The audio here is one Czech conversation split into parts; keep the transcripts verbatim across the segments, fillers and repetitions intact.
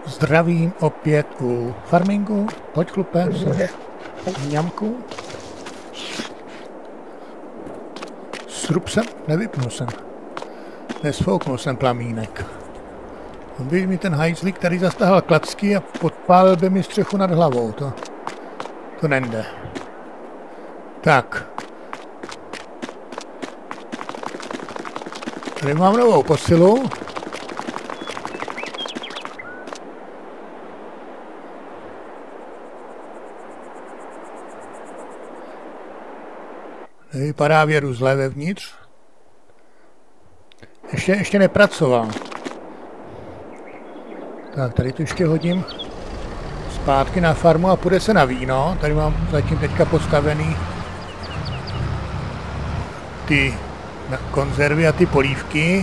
Zdravím opět u farmingu. Pojď, chlupe, mňamku. Srub jsem, nevypnul jsem. Nesfouknul jsem plamínek. On by mi ten hajzlík tady zastahal klacky a podpálil by mi střechu nad hlavou. To, to nejde. Tak. Tady mám novou posilu. Vypadá věru zle vevnitř. Ještě, ještě nepracoval. Tak, tady to ještě hodím zpátky na farmu a půjde se na víno. Tady mám zatím teďka postavený ty konzervy a ty polívky.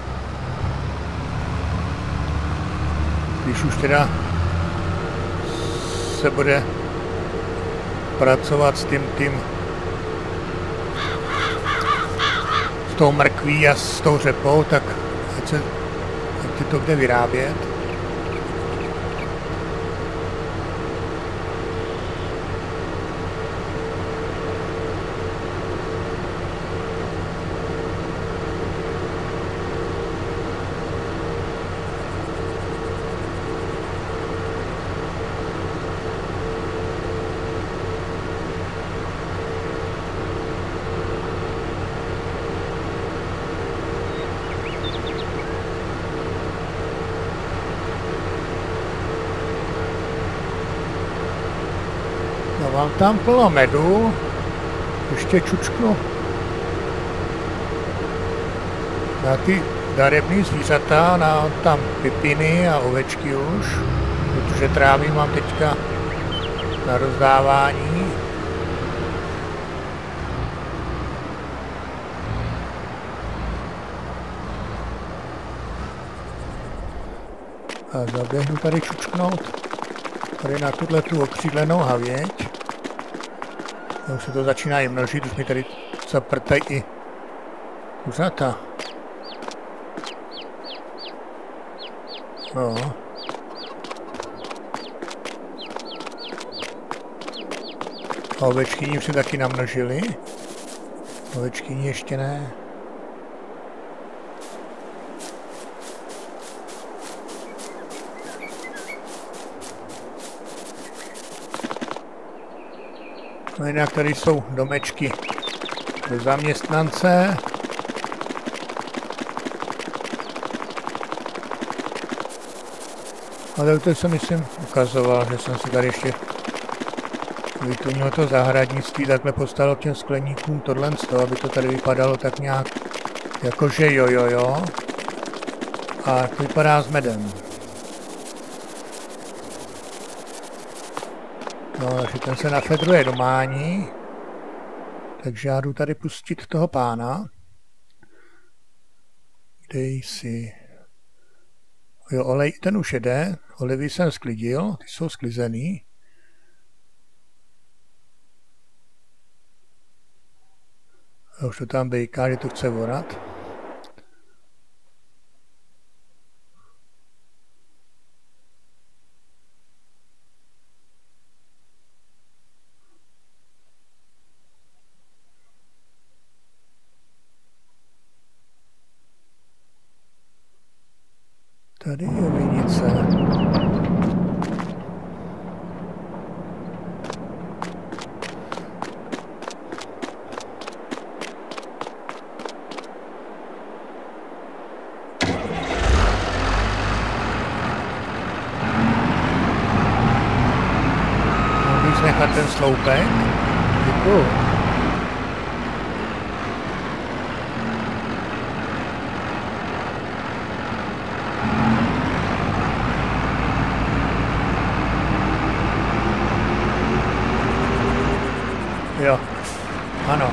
Když už teda se bude pracovat s tím tím s tou mrkví a s tou řepou, tak ať se, ať se to kde vyrábět. No, mám tam plno medu, ještě čučknu na ty darební zvířata, na tam pipiny a ovečky už, protože trávy mám teďka na rozdávání. A zaběhnu tady čučknout tady na tuhle tu okřídlenou havěť. Už se to začíná i množit, už mi tady zaprtají i kuřata. No. A ovečkyni už se taky namnožili. Ovečkyni ještě ne. No jinak tady jsou domečky pro zaměstnance. Ale to jsem myslím ukazoval, že jsem si tady ještě vytunil to zahradnictví, takhle postavil k těm skleníkům tohle z toho, aby to tady vypadalo tak nějak jakože jo jo jo. A to vypadá s medem. No, takže ten se nafedruje do mání. Takže já jdu tady pustit toho pána. Dej si. Jo, olej, ten už jede. Olivy jsem sklidil, ty jsou sklizený. A už to tam bejká, že to chce vorat. Tady je vinice. Mohl bych nechat ten sloupek? Děkuju. Jo, ano.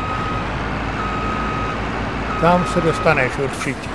Tam se dostaneš určitě.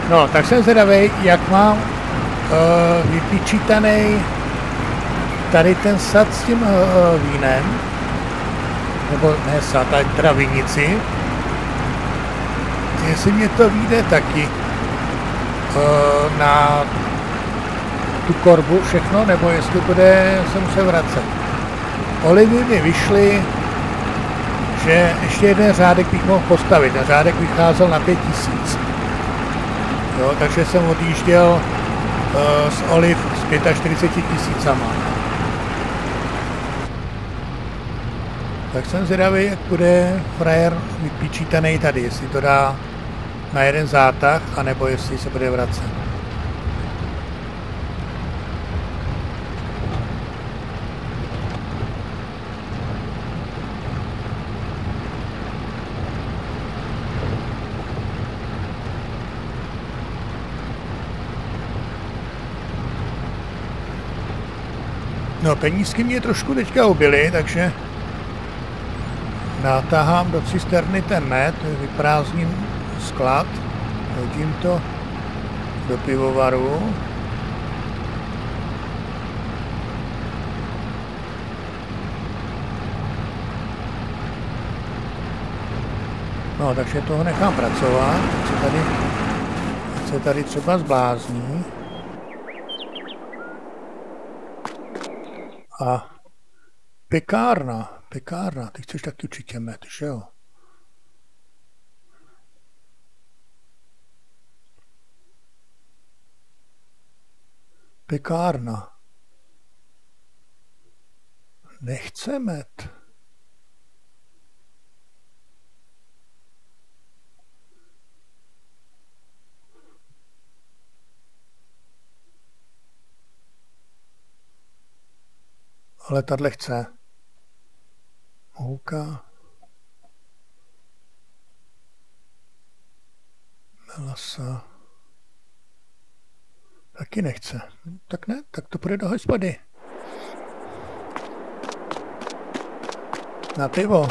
No, tak jsem zvědavej, jak mám uh, vypočítaný tady ten sad s tím uh, vínem. Nebo ne sad, ale teda vinici. Jestli mě to vyjde taky uh, na tu korbu všechno, nebo jestli bude se muset vracet. Olivy mi vyšly, že ještě jeden řádek bych mohl postavit. Ten řádek vycházel na pět tisíc. Jo, takže jsem odjížděl uh, z oliv s čtyřiceti pěti tisícama. Tak jsem zvědavý, jak bude frajer vypočítaný tady, jestli to dá na jeden zátah, anebo jestli se bude vracet. No, penízky mě trošku teďka ubily, takže natáhám do cisterny ten med, vyprázdním sklad, hodím to do pivovaru. No, takže toho nechám pracovat, ať se tady, ať se tady třeba zblázní. A pekárna, pekárna, ty chceš taky určitě med, že jo? Pekárna. Nechce med. Ale tahle chce. Mouka. Melasa. Taky nechce. Tak ne, tak to půjde do hospody. Na pivo.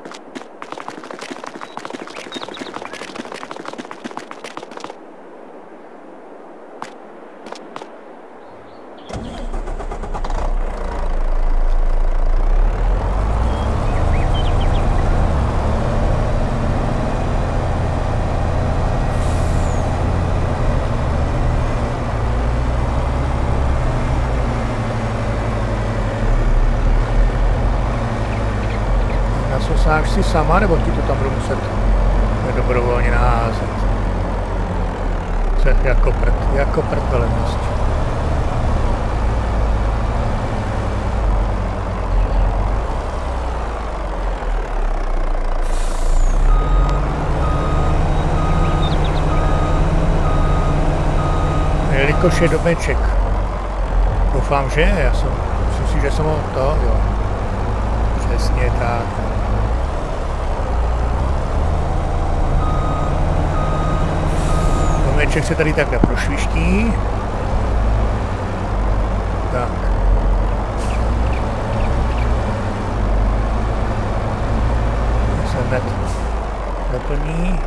Sáš si sama, nebo ti to tam budu muset dobrovolně naházet? Co jako prd, jako prd velebnost. Jelikož je domeček. Doufám, že já jsem, myslím si, že jsem ho to, jo. Přesně tak. Domeček se tady takhle prošviští. Tak. Se hned doplní.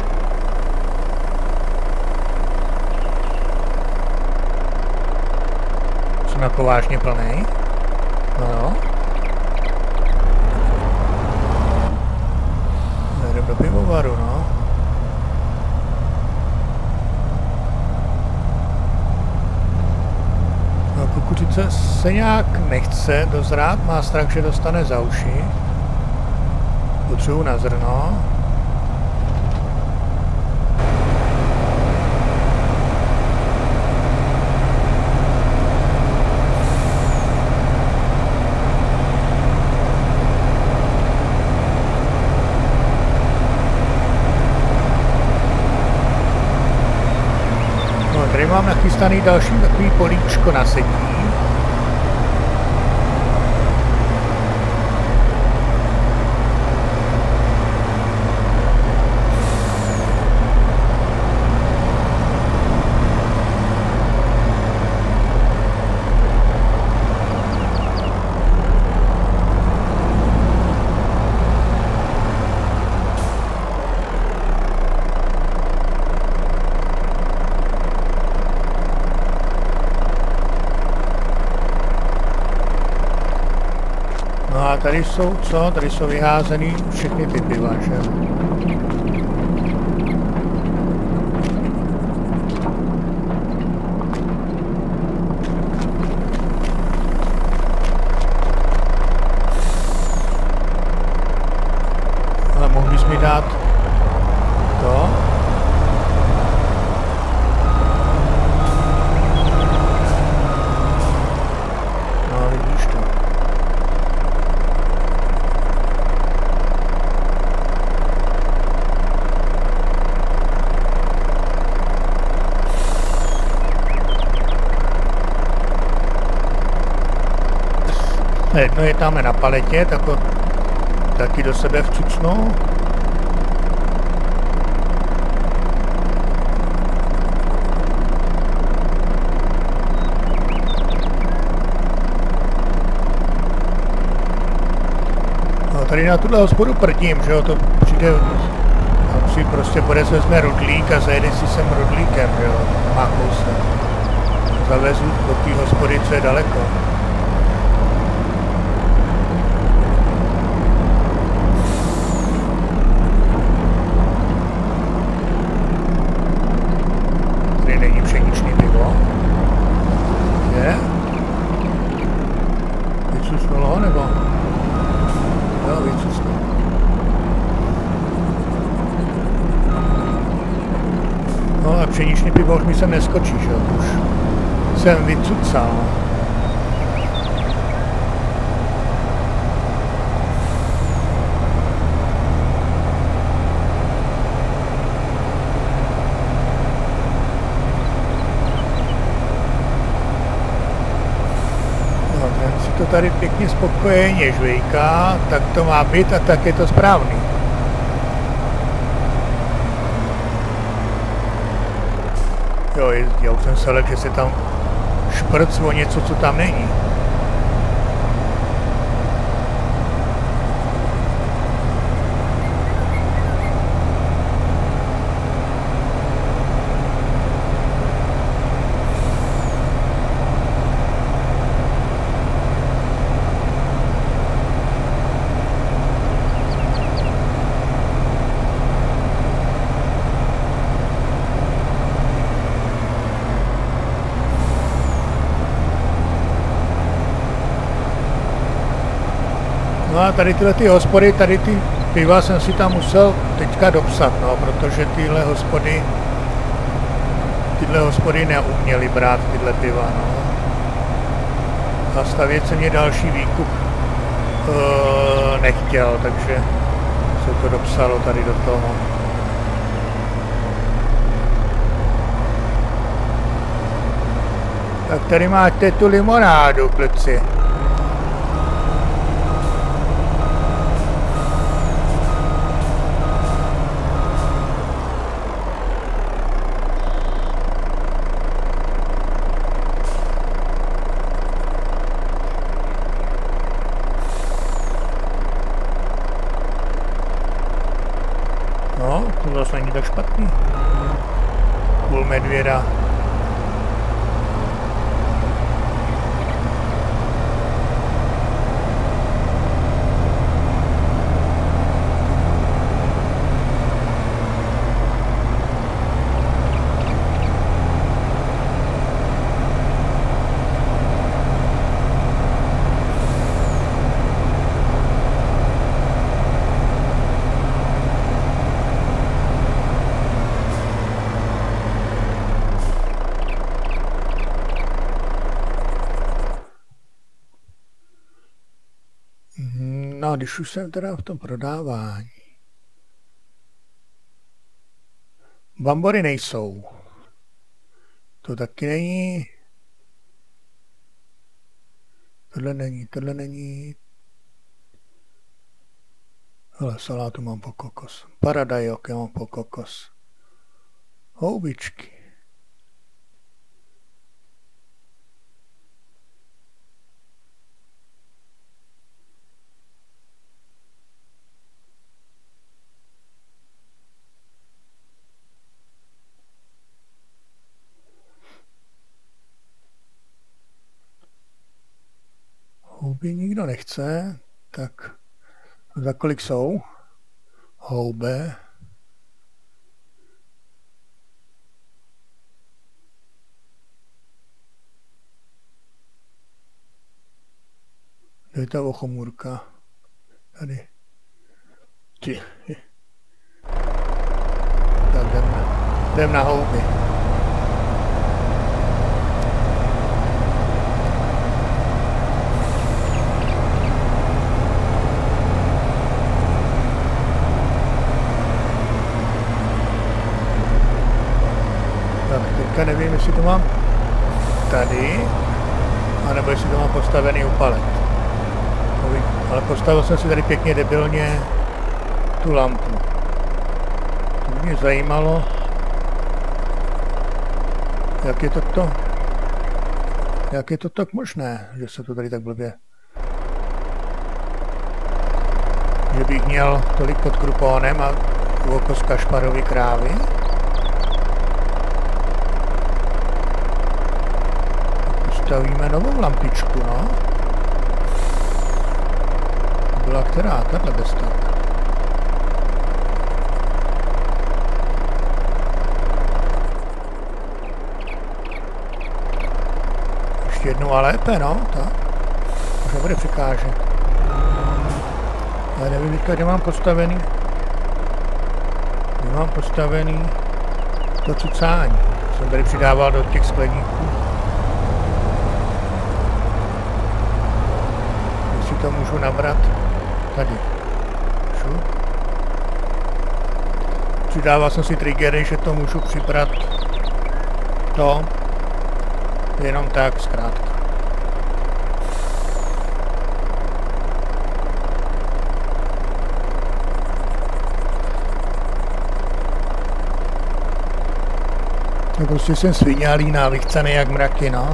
Jsem jako vážně plný. No jo. Jdem do pivovaru, no. No, kukuřice se nějak nechce dozrát, má strach, že dostane za uši. Potřebuji na zrno. Tady mám nachystaný další takový políčko na setí. A tady jsou co? Tady jsou vyházený všechny ty piva, že jo? Ale mohl bys mi dát to? No, vidíš to. Jedno je tam na paletě, tak ho taky do sebe vcucnou. No, tady na tuhle hospodu prdím, že jo, to přijde, on si prostě bude se vezme rudlík a zajede si sem rudlíkem, že jo, má kousek. Zavezu do té hospody, co je daleko. Pšeničný pivo už mi sem neskočí, že jo, už jsem vycucal. No, ten si to tady pěkně spokojeně žvejká, tak to má být a tak je to správný. Jo, já už jsem se lek, že se tam šprc o něco, co tam není. No a tady tyhle ty hospody, tady ty piva jsem si tam musel teďka dopsat, no, protože tyhle hospody, tyhle hospody neuměly brát tyhle piva, no. A stavět se mě další výkup e, nechtěl, takže se to dopsalo tady do toho. Tak tady máte tu limonádu, kluci. No, to zase není tak špatný. Půl medvěda. No, když už jsem teda v tom prodávání. Bambory nejsou. To taky není. Tohle není, tohle není. Hele, salátu mám po kokos. Paradajok já mám po kokos. Houbičky. Houby nikdo nechce. Tak, za kolik jsou? Hoube. Kde je ta ochomůrka? Tady. Ty. Tak jdem na, jdem na houby. Tak teďka nevím, jestli to mám tady, anebo jestli to mám postavený u palet. Ale postavil jsem si tady pěkně debilně tu lampu. To mě zajímalo, jak je to to, jak je to tak možné, že se to tady tak blbě, že bych měl tolik pod krupónem a oko z kašparovy krávy. Postavíme novou lampičku, no. Byla která? Tahle bez tak. Ještě jednou a lépe, no, tak. Už nebude překážet. Ale nevím, kde mám postavený. Kde mám postavený to cucání. Jsem tady přidával do těch skleníků. Jestli to můžu nabrat tady. Šup. Přidával jsem si triggery, že to můžu přibrat to jenom tak zkrátka. No prostě jsem sviňálý návychcaný jak mraky, no.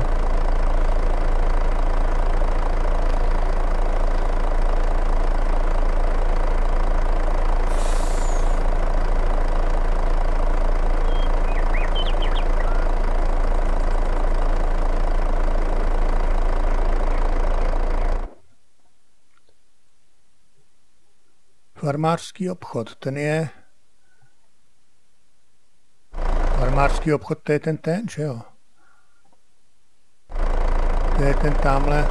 Farmářský obchod, ten je... Farmářský obchod, to je ten ten, že jo? To je ten tamhle.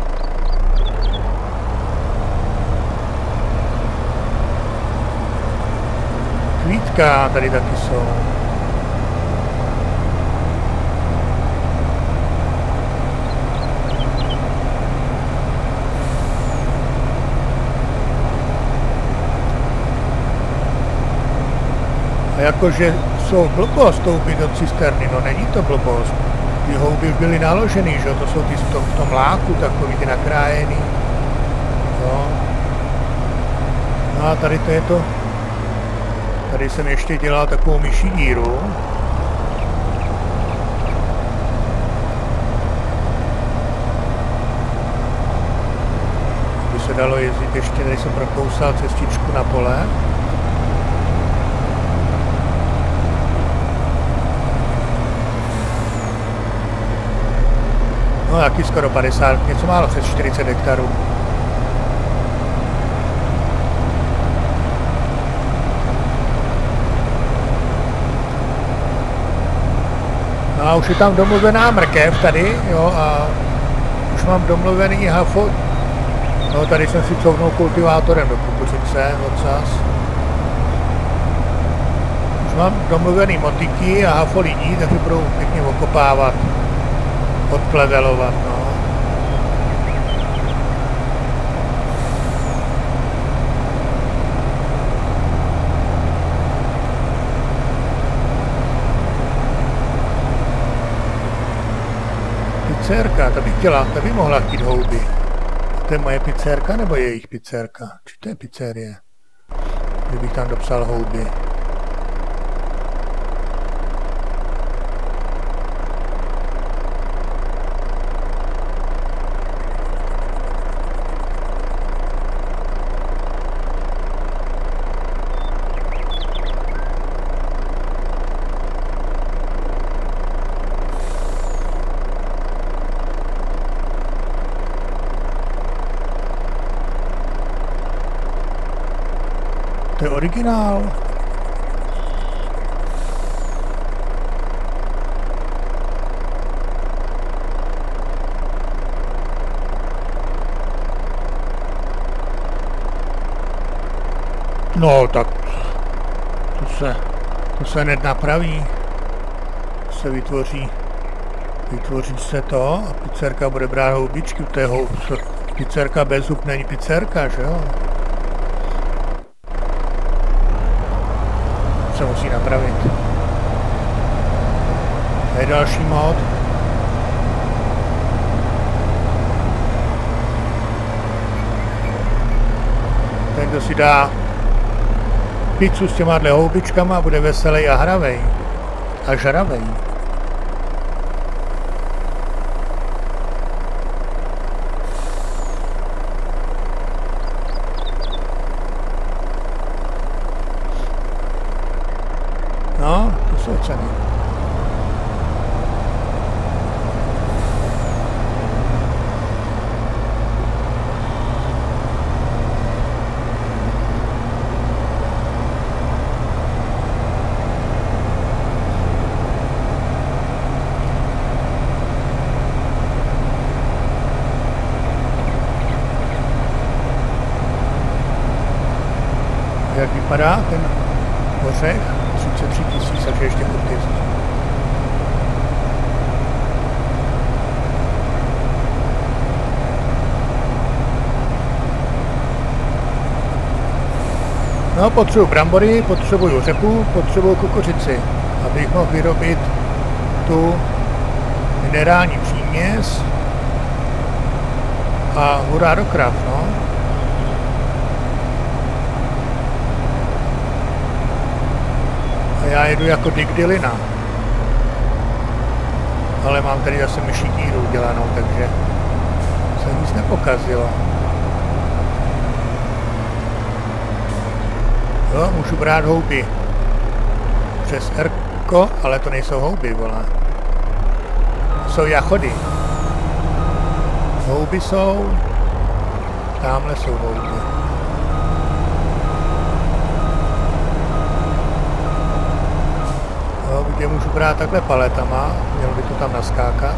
Kvítka tady taky jsou. A jakože jsou blbost toupit do cisterny, no není to blbost. Ty houby už byly naložený, že jo, to jsou ty v tom, v tom láku takový, ty nakrájený. Jo. No a tady to je to, tady jsem ještě dělal takovou myší díru. Aby se dalo jezdit ještě, tady jsem prokousal cestičku na pole. No taky skoro padesát, něco málo přes čtyřicet hektarů. No a už je tam domluvená mrkev tady, jo, a už mám domluvený hafo. No tady jsem si couvnul kultivátorem do kukuřice, odsaz. Už mám domluvený motiky a hafo lidí, takže budou pěkně okopávat. Odplevelovat, no. Pizzerka, ta by chtěla, ta by mohla chtít houby. To je moje pizzerka nebo jejich pizzerka? Či to je pizzerie? Kdybych tam dopsal houby. je originál. No, tak to se, to se hned napraví. Se vytvoří, vytvoří se to a pizzerka bude brát houbičky. To je houb, pizzerka bez hub není pizzerka, že jo? Se musí napravit. To je další mod. Ten, kdo si dá pizzu s těma houbičkama, bude veselý a hravej. A žravej. No, to jsou ceny. Jak vypadá ten ořech? třicet tři tisíc, takže ještě furt jezdí. No, potřebuji brambory, potřebuji řepu, potřebuji kukuřici, abych mohl vyrobit tu minerální příměs a hurá do krav, no. A já jedu jako Dick Dillina. Ale mám tady zase myší díru udělanou, takže se nic nepokazilo. Jo, můžu brát houby přes R-ko, ale to nejsou houby, vole. To jsou jachody. Houby jsou... Tamhle jsou houby. Jo, kde můžu brát takhle paletama, mělo by to tam naskákat.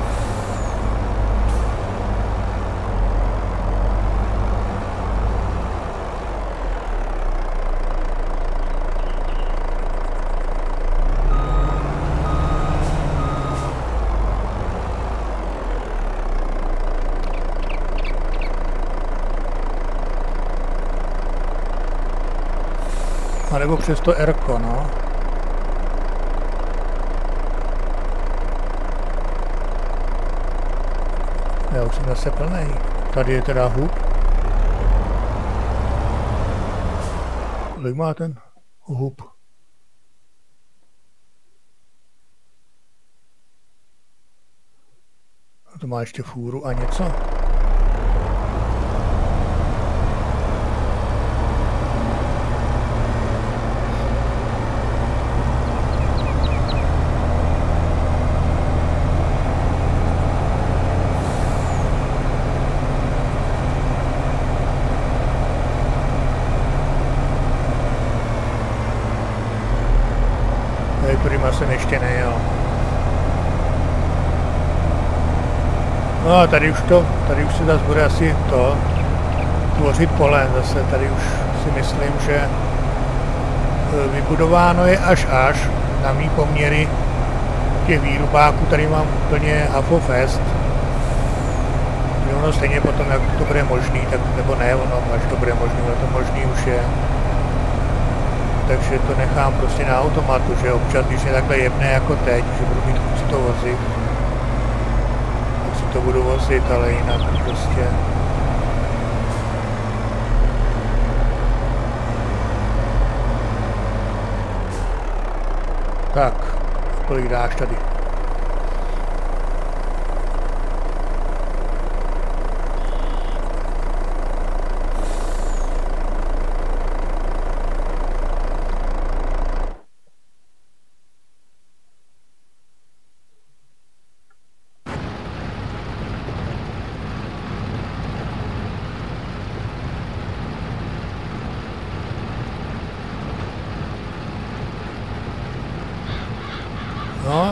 A nebo přes to R-ko, no. Já už jsem zase plnej. Tady je teda hub. Kolik má ten hub? A to má ještě fůru a něco. Kterýma jsem ještě nejel. No a tady už to, tady už se zase bude asi to tvořit pole zase, tady už si myslím, že vybudováno je až až na mý poměry těch výrubáků, tady mám úplně hafofest. Ono stejně potom, jak to bude možný, tak nebo ne, ono, až to bude možný, ale to možný už je. Takže to nechám prostě na automatu, že občas, když je takhle jemné jako teď, že budu mít chuť si to vozit, tak si to budu vozit, ale jinak prostě... Tak, kolik dáš tady?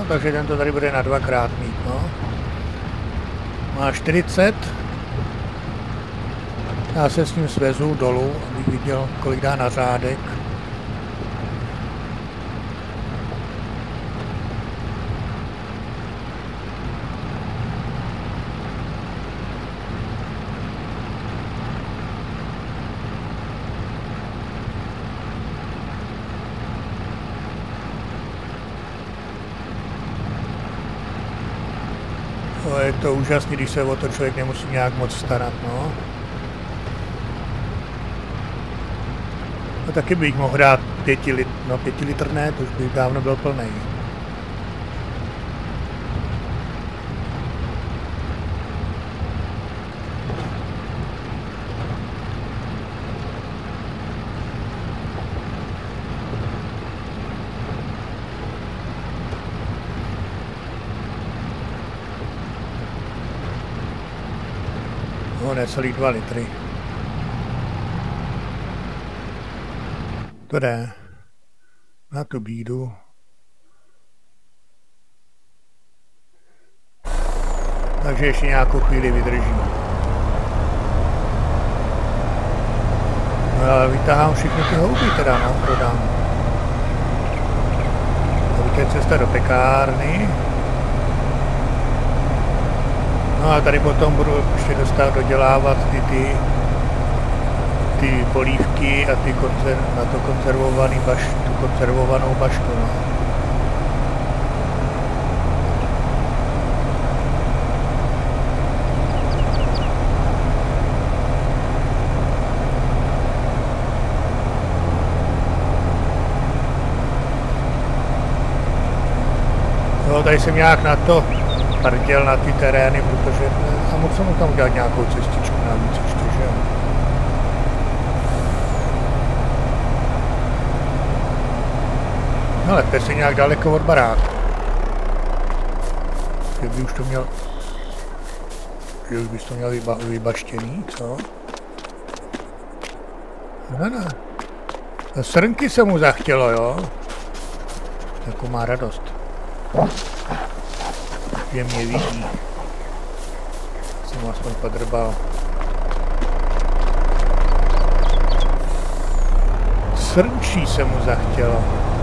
takže tento tady bude na dvakrát mít, no. Má čtyřicet. Já se s ním svezu dolů, abych viděl, kolik dá na řádek. Je to úžasný, když se o to člověk nemusí nějak moc starat, no. A taky bych mohl dát pěti litr, no pěti litr ne, to už bych dávno byl plnej. No, necelý dva litry. To jde. Na tu bídu. Takže ještě nějakou chvíli vydrží. No ale vytáhám všechny ty houby teda, no, prodám. To je cesta do pekárny. No a tady potom budu ještě dostat dodělávat ty, ty, ty polívky a ty konzer, na to konzervovaný baš, tu konzervovanou bašku, no. No, tady jsem nějak na to prděl na ty terény, protože a moc jsem tam udělat nějakou cestičku navíc ještě, že jo. No ale to je nějak daleko od baráku. Kdyby už to měl... Že už bys to měl vyba, vybaštěný, co? No, no. Srnky se mu zachtělo, jo? Jako má radost. Že mě vidí. Jsem mu aspoň podrbal. Srnčí se mu zachtělo.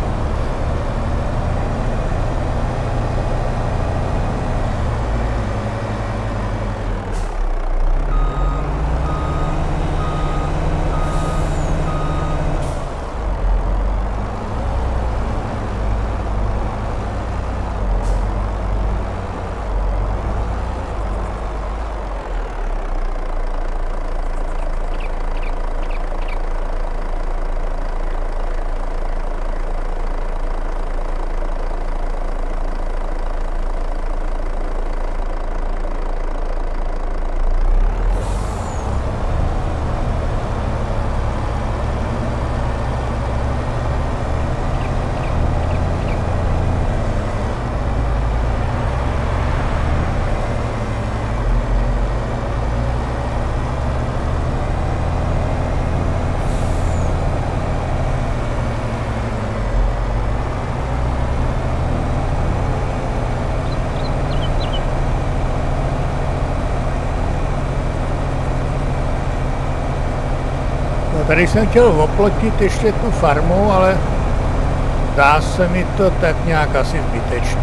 Tady jsem chtěl oplotit ještě tu farmu, ale dá se mi to tak nějak asi zbytečný.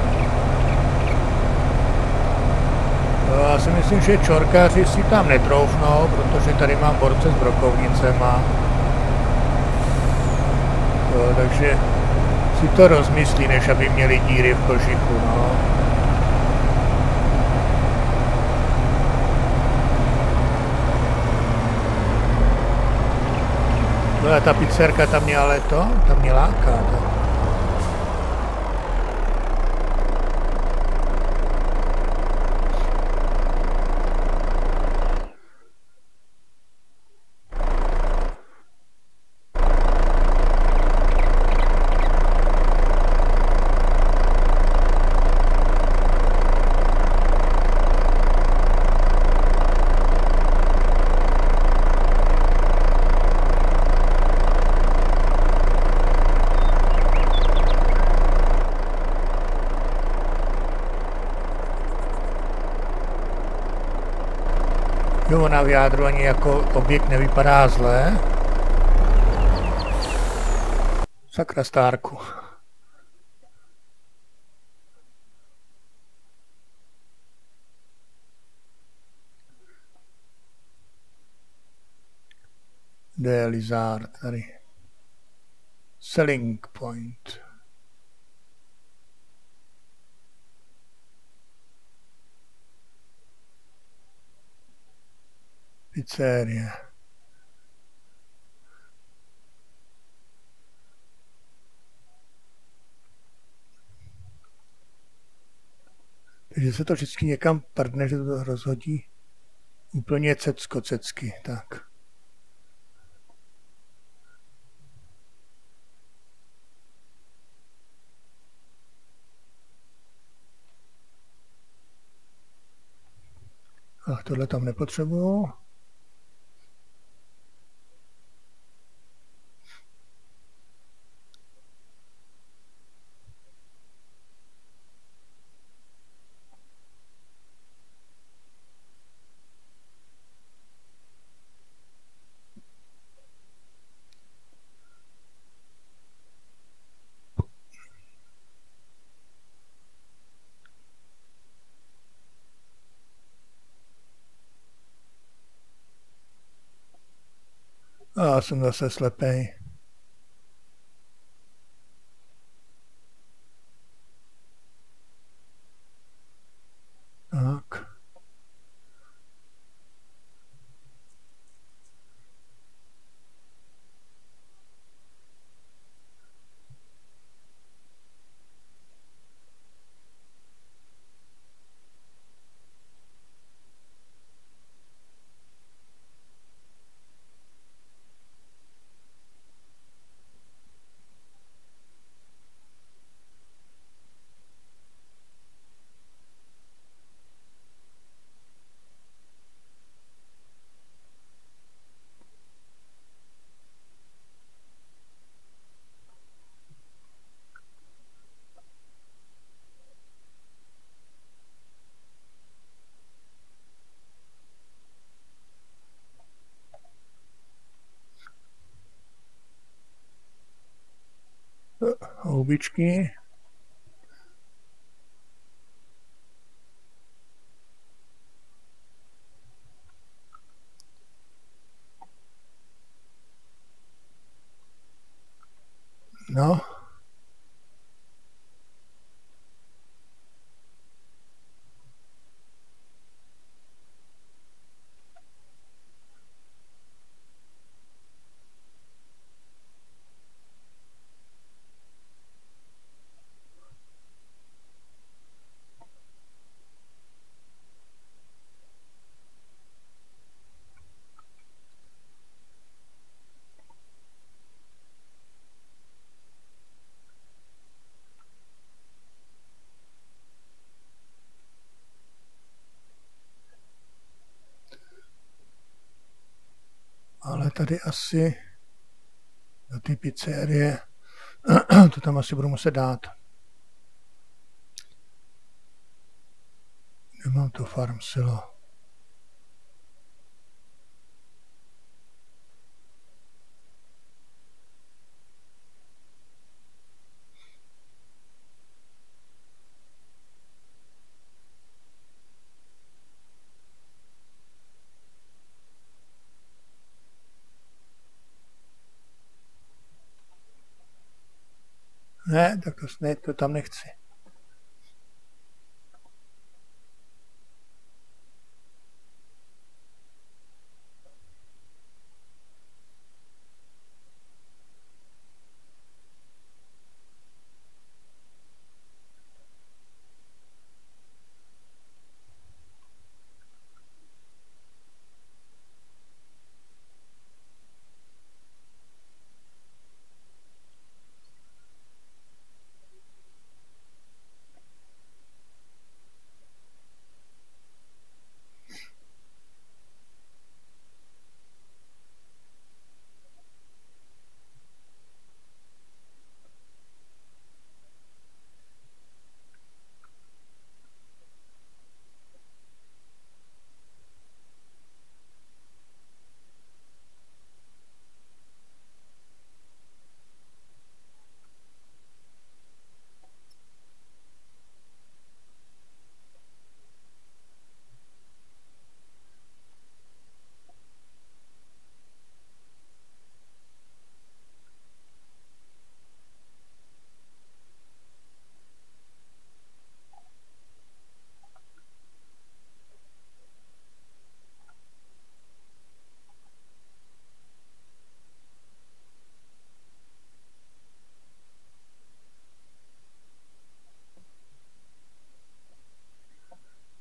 Já si myslím, že čorkáři si tam netroufnou, protože tady mám borce s brokovnicema. Jo, takže si to rozmyslí, než aby měli díry v kožichu, no. No a ta pizzerka tam mě ale to, tam mě láká to. Jo, ona v jádru ani jako objekt nevypadá zle. Sakra Starku. Kde je Lizard tady? Selling point. Pizzerie. Takže se to vždycky někam prdne, že to rozhodí úplně cecko cecky. Tak. Ach, tohle tam nepotřebuju. A já jsem zase slepej. Tak. Houbičky. No. Ale tady asi do té pizzerie to tam asi budu muset dát. Nemám to farm silo. Ne, tak to, ne, to tam nechci.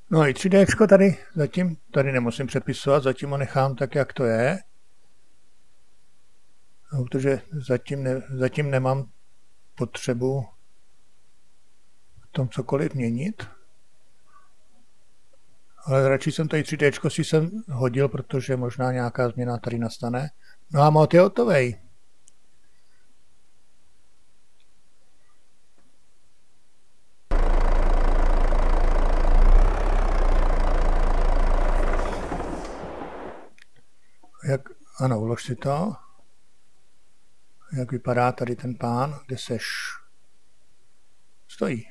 No i tři déčko tady zatím, tady nemusím přepisovat, zatím ho nechám tak, jak to je. No, protože zatím, ne, zatím nemám potřebu v tom cokoliv měnit. Ale radši jsem tady tři déčko si jsem hodil, protože možná nějaká změna tady nastane. No a mod je hotovej. Jak, ano, ulož si to. Jak vypadá tady ten pán, kde seš? Stojí.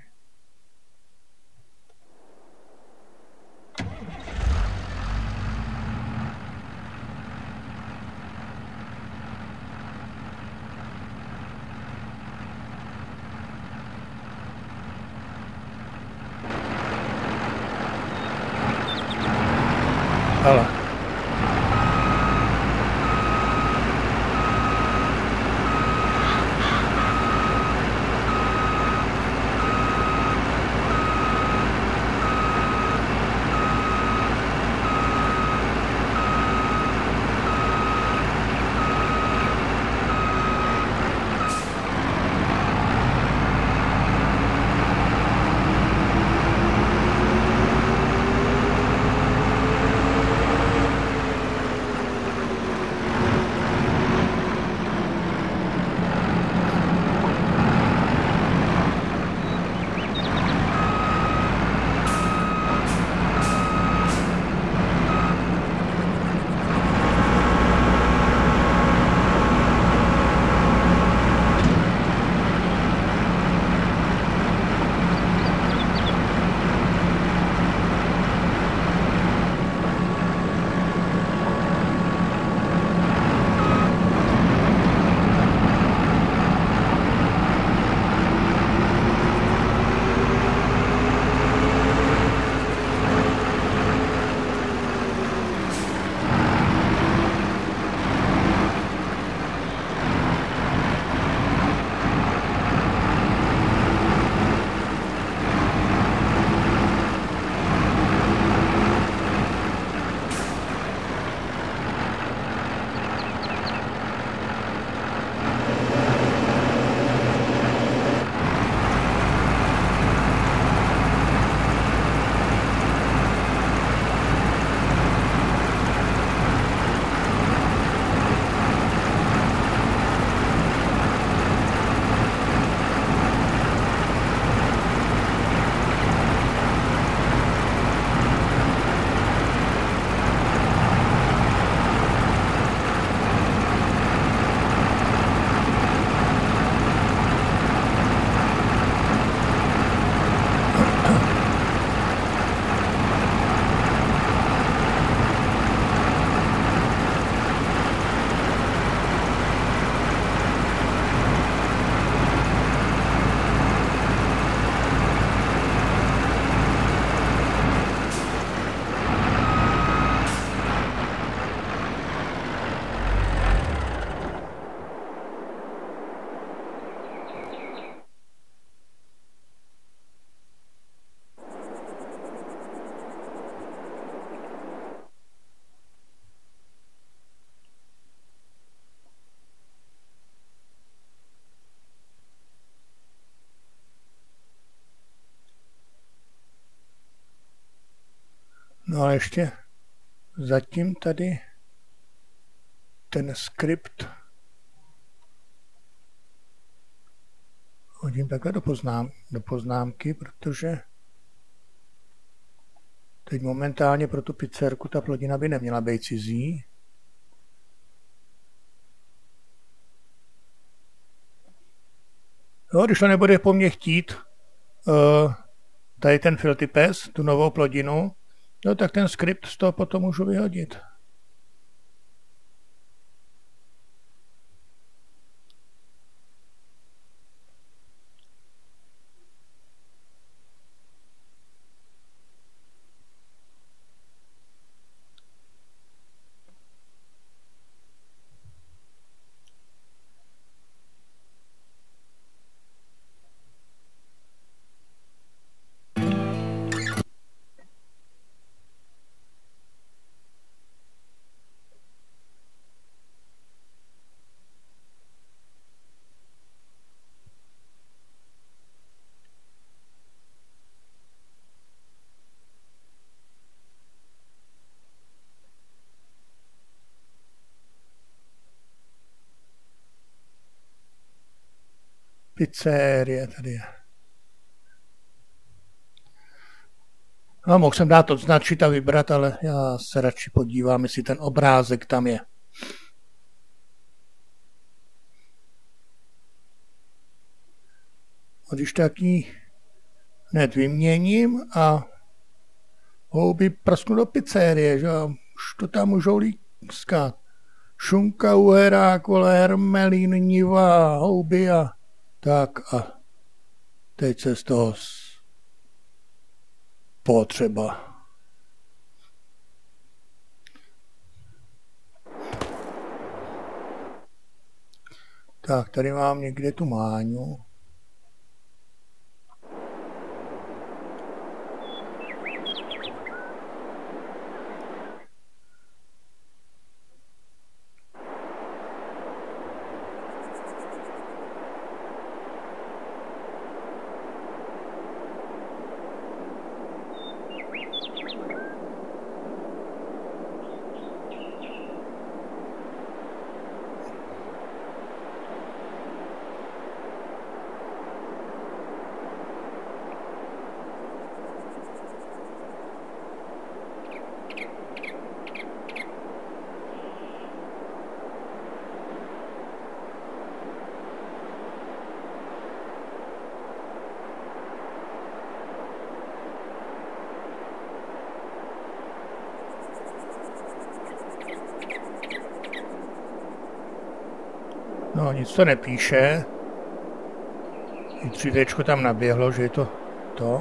Ale. No a ještě zatím tady ten skript hodím takhle do, poznám, do poznámky, protože teď momentálně pro tu pizzerku ta plodina by neměla být cizí. No, když to nebude po mně chtít uh, tady ten Filtypes, tu novou plodinu, no tak ten skript z toho potom můžu vyhodit. Pizzerie tady je. No, mohl jsem dát odznačit a vybrat, ale já se radši podívám, jestli ten obrázek tam je. A když taky hned vyměním a houby prasknu do pizzerie, že už to tam můžou lískat. Šunka, uherák, vole, hermelín, niva, houby a tak a teď se z toho potřeba. Tak, tady mám někde tu Máňu. No, nic to nepíše. I tři téčko tam naběhlo, že je to to.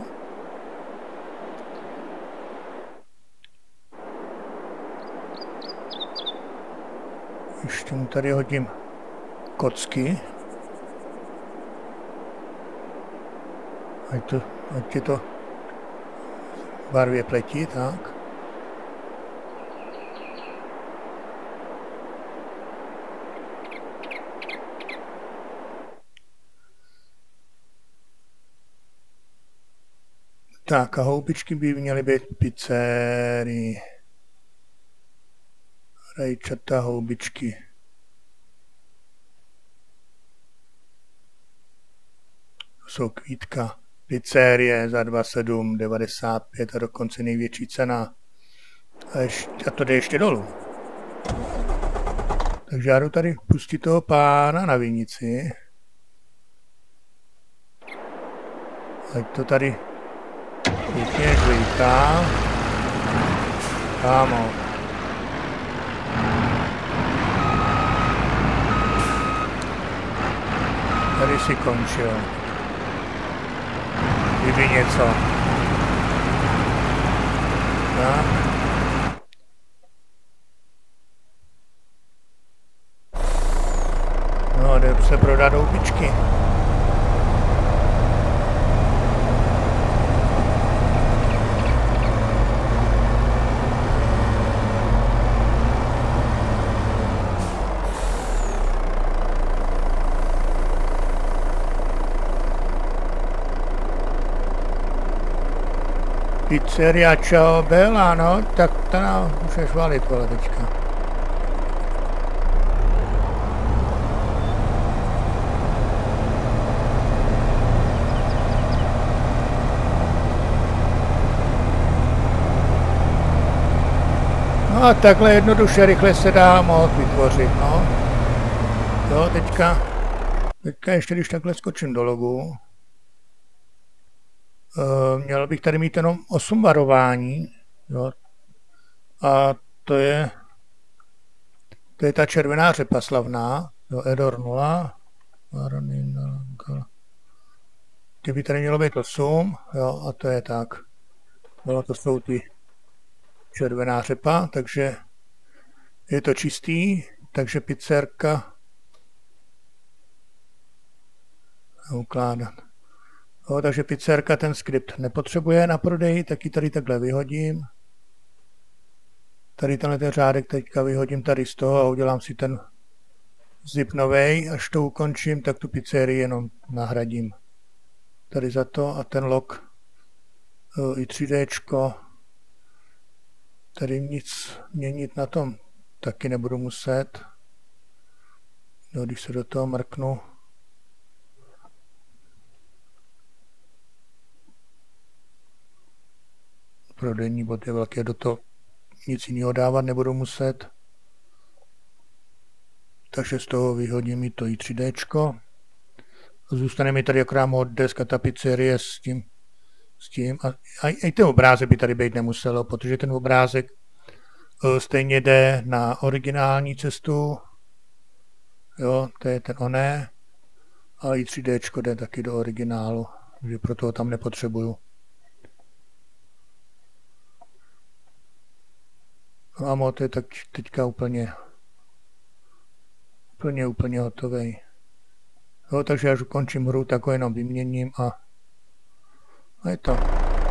Ještě mu tady hodím kocky. Ať, to, ať je to v barvě pleti, tak. Tak a houbičky by měly být pizzerii. Rajčata, houbičky. Jsou kvítka. Pizzerie za dva sedm devadesát pět a dokonce největší cena. A, ještě, a to jde ještě dolů. Takže já jdu tady pustit toho pána na vinici. Ať to tady pěkně žlíká. Kámo. Tady si končil. Kdyby něco. Tak. No a jde se prodat houbičky. Pizzeria Ciao Bella, no, tak ta nám můžeš valit, vole, teďka. No a takhle jednoduše, rychle se dá moc vytvořit, no. Jo, teďka, teďka ještě když takhle skočím do logu, Uh, měl bych tady mít jenom osm varování, jo. A to je to je ta červená řepa slavná, jo, Edor nula, kdyby tady mělo být osm, jo, a to je tak, jo, to jsou ty červená řepa, takže je to čistý, takže pizzerka ukládat. O, takže pizzerka ten skript nepotřebuje na prodej, tak ji tady takhle vyhodím. Tady tenhle ten řádek teďka vyhodím tady z toho a udělám si ten zip novej. Až to ukončím, tak tu pizzerii jenom nahradím. Tady za to a ten log i tři déčko. Tady nic měnit na tom taky nebudu muset. No, když se do toho mrknu. prodejní bod je velké, do toho nic jiného dávat nebudu muset. Takže z toho vyhodím i to i tři déčko. Zůstane mi tady akorát mod deska tapicerie s tím, s tím. A, a i ten obrázek by tady být nemuselo, protože ten obrázek stejně jde na originální cestu. Jo, to je ten oné. A i tři déčko jde taky do originálu, takže proto ho tam nepotřebuju. No a mod je tak teďka úplně, úplně, úplně hotový. Jo, takže až ukončím hru, tak ho jenom vyměním a, a je to.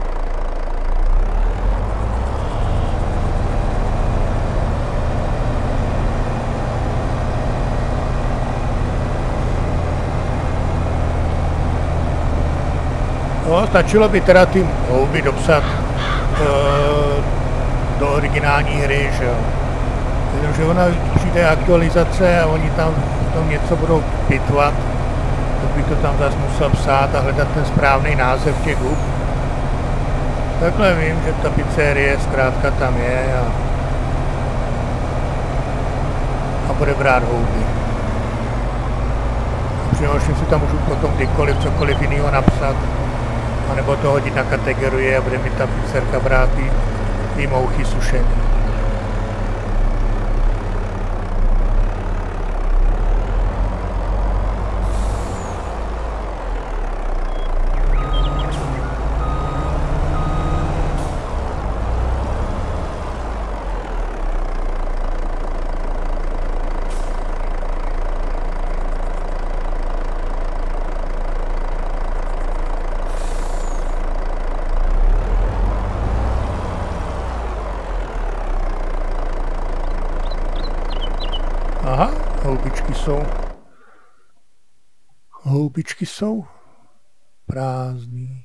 No, stačilo by teda ty houby dopsat uh, do originální hry, že jo. Protože ona přijde aktualizace a oni tam potom něco budou pitvat, tak bych to tam zase musel psát a hledat ten správný název těch hub. Takhle vím, že ta pizzerie zkrátka tam je a, a bude brát houby. Přinoším si tam můžu potom kdykoliv cokoliv jiného napsat, anebo to hodit na kategorie a bude mi ta pizzerka brát i, i mouchy sušení. Aha, houbičky jsou, houbičky jsou prázdný.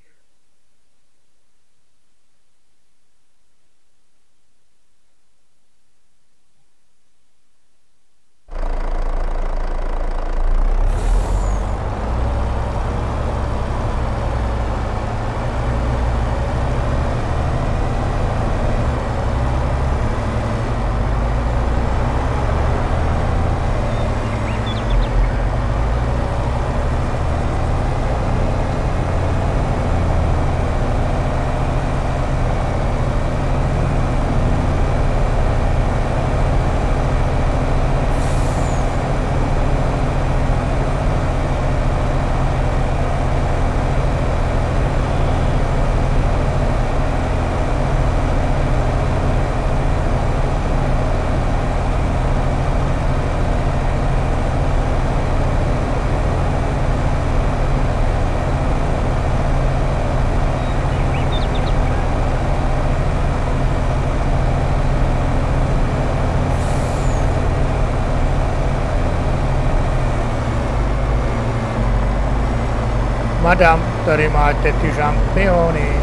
Madam, tady máte ty žampiony.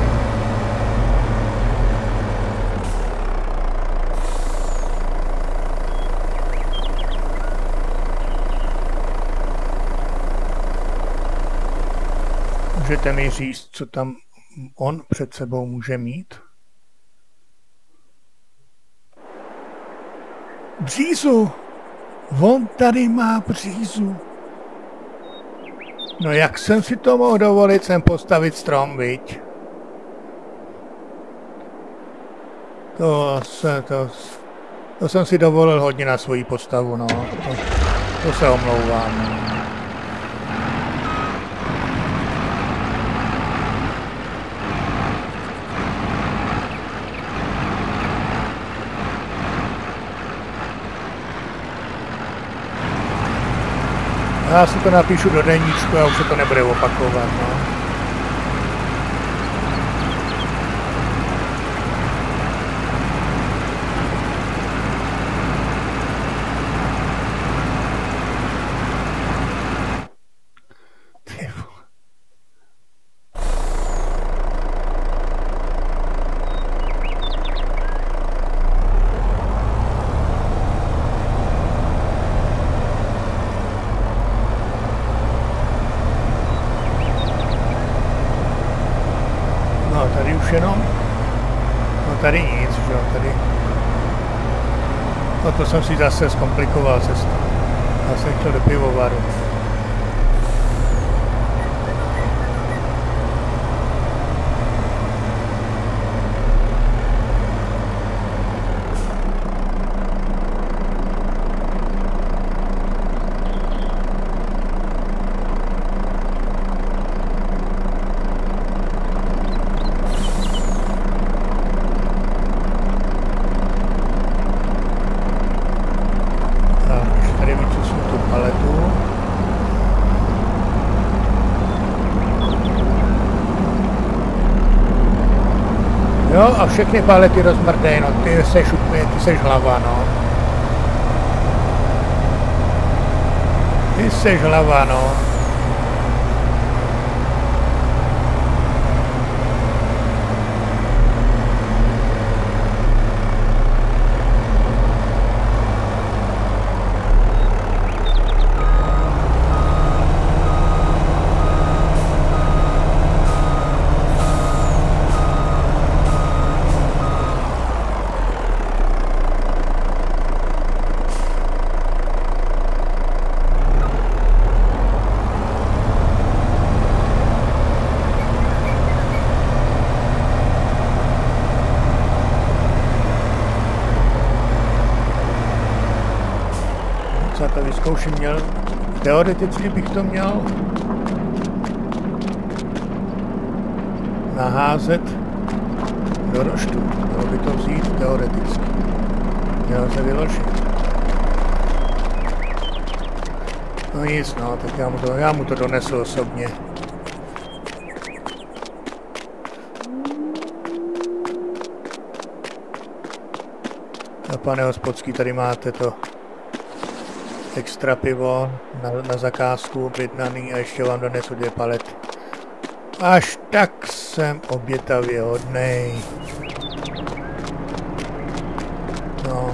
Můžete mi říct, co tam on před sebou může mít? Břízu! On tady má břízu. No jak jsem si to mohl dovolit sem postavit strom, viď? To, se, to, to jsem si dovolil hodně na svoji postavu, no. To, to se omlouvám, no. Já si to napíšu do deníčku a už se to nebude opakovat, no. tady nic, že jo, tady. No to jsem si zase zkomplikoval cestu. Já jsem chtěl do pivovaru. Jo, a všechny palety rozmrdej, no, ty seš úplně, ty seš hlava, no. Ty seš hlava, no. Já to vyzkouším měl, teoreticky bych to měl naházet do roštu, mělo by to vzít teoreticky, mělo se vyložit. No nic, no, tak já mu to, já mu to donesu osobně. A pane hospodský, tady máte to extra pivo na, na zakázku objednaný a ještě vám donesu dvě palety. Až tak jsem obětavě hodnej. No.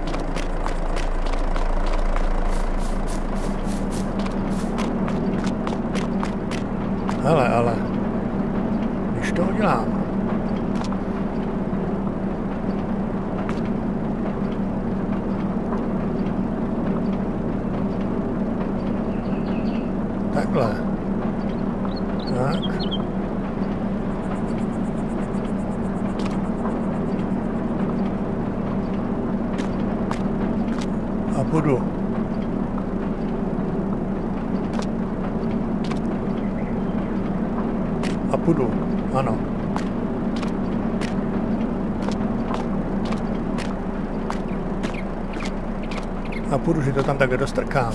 Hele, ale když to udělám, takhle. Tak. A půjdu. A půjdu, ano. A půjdu, že to tam takhle dostrkám.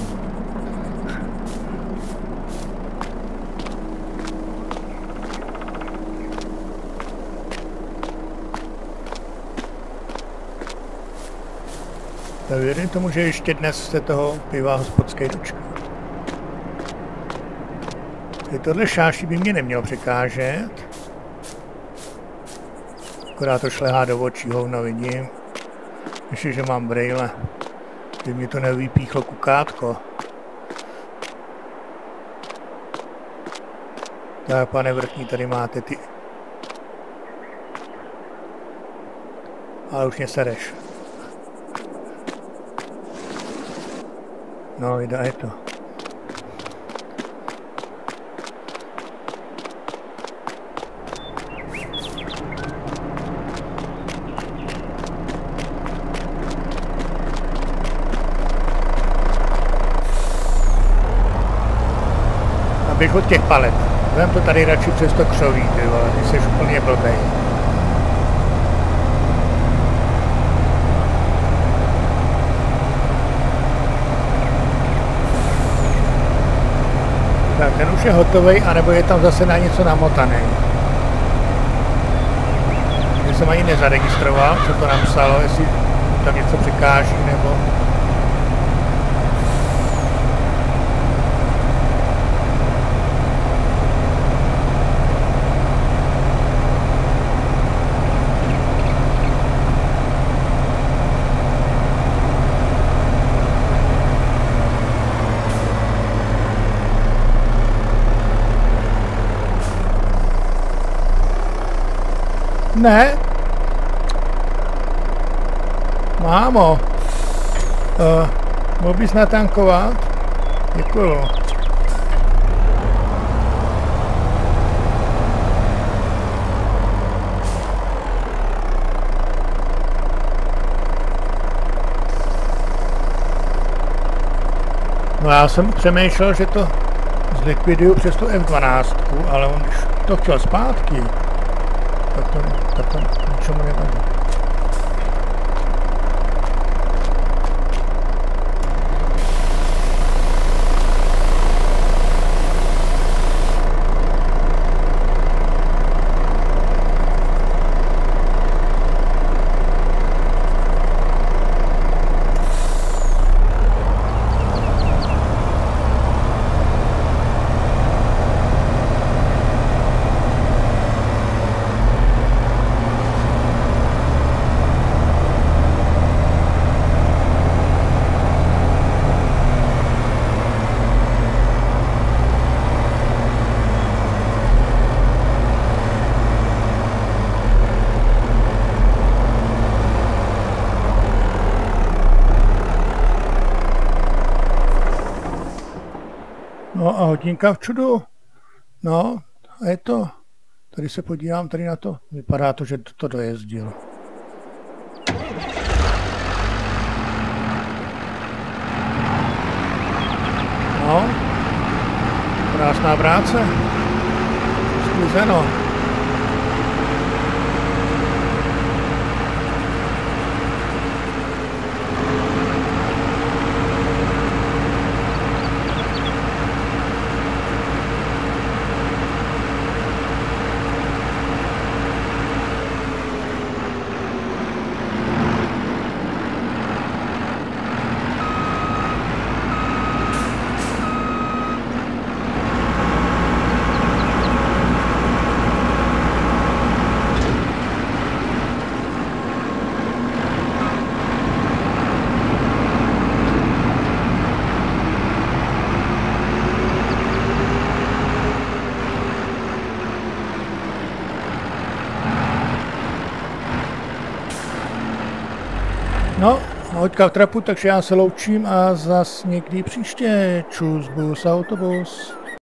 Tak věřím tomu, že ještě dnes se toho piva hospodské dočká. Tohle šáší by mě nemělo překážet. Akorát to šlehá do očí, hovno vidím. Ještě, že mám brejle. By mi to nevypíchlo kukátko. Tak, pane vrchní, tady máte ty. Ale už mě sereš. No, je to. Abych od těch palet. Vem to tady radši přes to křoví, ty vole, ty jsi úplně blbej. Tak, ten už je hotovej, anebo je tam zase na něco namotaný. Já jsem ani nezaregistroval, co to napsalo, jestli tam něco překáží, nebo... Ne, Mámo, uh, mohl bys natankovat? Děkuju. No já jsem přemýšlel, že to zlikviduju přes tu F dvanáct, ale on když to chtěl zpátky, tak to, tak to ničemu nevadí. No a hodinka v čudu. No a je to. Tady se podívám tady na to. Vypadá to, že to dojezdil. No. Krásná práce. Sklizeno. No, hoďka v trapu, takže já se loučím a zas někdy příště. Čus, bus, autobus.